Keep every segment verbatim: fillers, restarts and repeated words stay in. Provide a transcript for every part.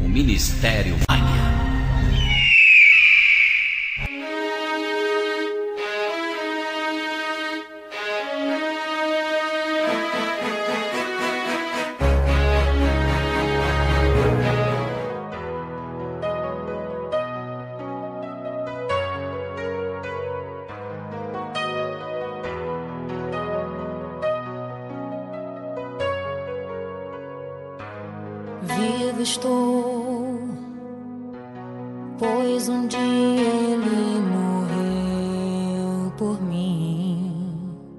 Ministério Maia. Vivo estou, pois um dia ele morreu por mim.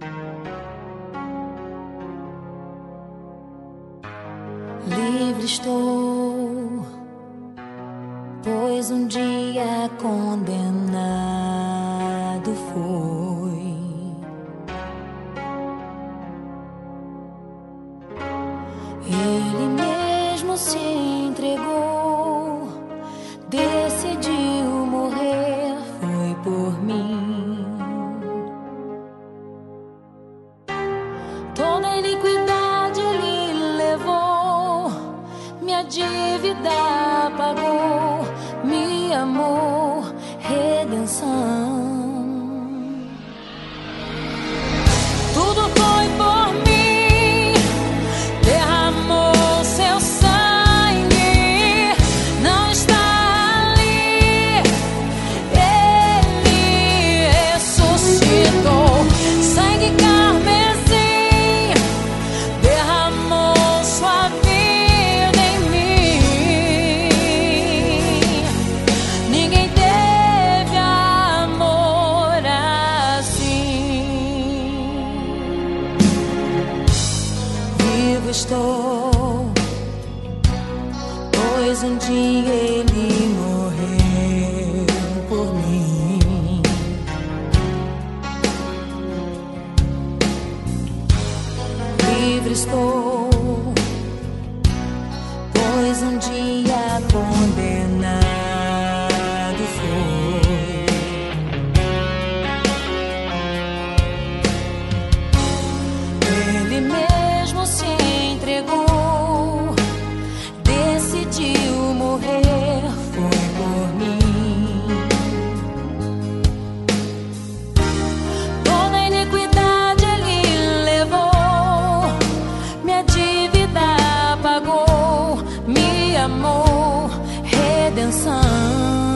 Livre estou, pois um dia condenado foi. Ele mesmo se entregou, decidiu morrer, foi por mim. Toda iniquidade ele levou, minha dívida pagou, me amou, redenção. Tudo foi por mim. Estou, pois um dia ele morreu por mim. Livre estou, pois um dia condenado foi. Ele mesmo se entregou, decidiu morrer, foi por mim. Toda iniquidade ele levou, minha dívida pagou, me amou, redenção.